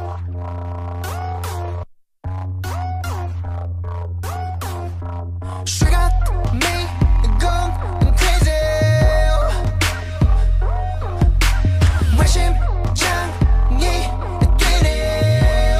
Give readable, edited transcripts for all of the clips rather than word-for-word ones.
She got me going crazy. 왜 심장이 뛰네.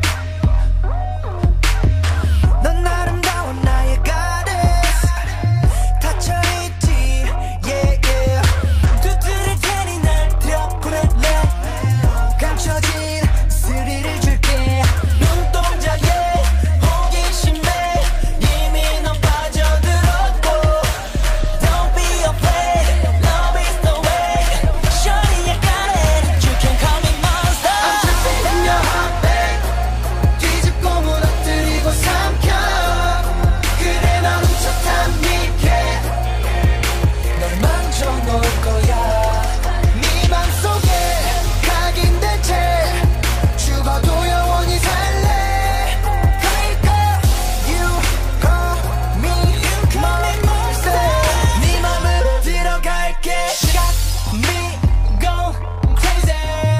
넌 아름다워 나의 goddess. 닫혀있지 yeah yeah. 두드릴 테니 날 들여보낼래. 감춰진 스릴을 줄게. 눈동자에 호기심에 이미 넌 빠져들었고. Don't be afraid, love is the way. Shorty I got it, you can call me monster. I'm tripping in your heart babe. 뒤집고 무너뜨리고 삼켜. 그래 난 훔쳤단 니게 널 만져놓을 거야. 네 맘속에 각인된 채 죽어도 영원히 살래. 그러니까 you call me monster. 네 맘으로 들어갈게. She got me going crazy.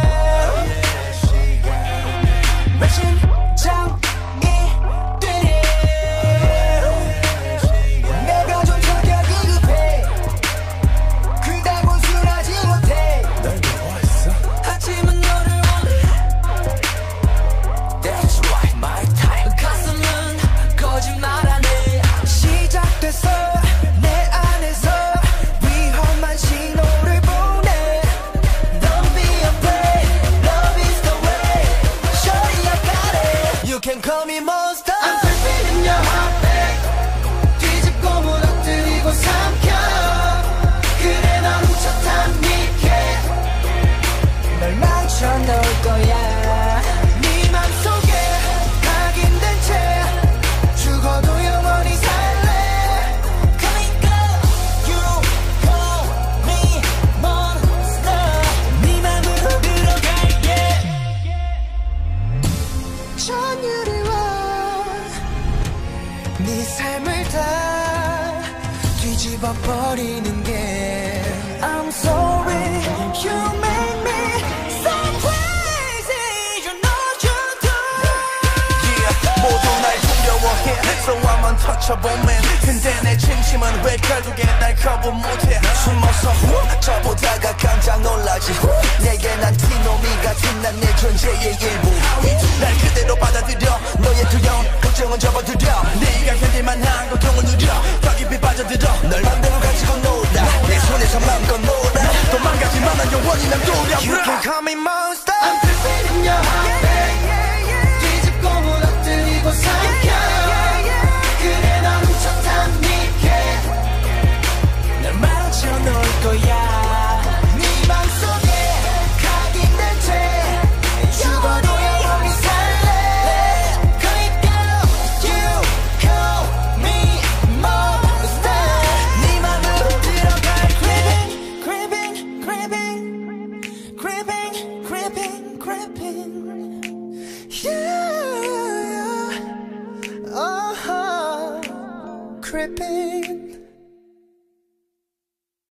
왜 심장이 뛰네. 내가 좀 성격이 급해. 그다고 순하지 못해. 널 좋아했어? 하지만 너를 원해. That's right, my type. 가슴은 거짓말하네. 시작됐어 내 안에서 위험한 신호를 보내. Don't be afraid, love is the way. Shorty I got it, you can call me monster. I'm tripping in your heart babe. 뒤집고 무너뜨리고 삼켜. 그래 난 훔쳤단 니게 널 망쳐놓을 거야. 네 맘속에 각인된 채 죽어도 영원히 살래. 그러니까 you call me monster. 네 맘으로 들어갈게. 전율이와 네 삶을 다 뒤집어 버리는 게 I'm sorry you make me so crazy. You know you do. Yeah, 모두 날 두려워해 So I'm untouchable man. 근데 내 진심은 왜 결국에 날 거부 못해. 숨어서 저보다가 깜짝 놀라지. 내게 난 티노미 같은 난 내 존재의 일부. 날 그대로 받아들여. 너의 두려움 걱정은 접어들여. 네가 견딜만한 고통을 누려. 더 깊이 빠져들어. 널 맘대로 가지고 놀아. 내 손에서 맘껏 놀아. 도망가지만 난 영원히 남두려. You can call me monster. I'm tripping in your heart babe. 뒤집고 무너뜨리고 삼켜. 그래 난 훔쳤단 니게 널 망쳐놓을 거야. 네 맘속에 각인된 채 죽어도 영원히 살래. 그러니까 you call me monster. 네 맘으로 들어갈게. Creeping, creeping, creeping, creeping, creeping. Yeah, creeping.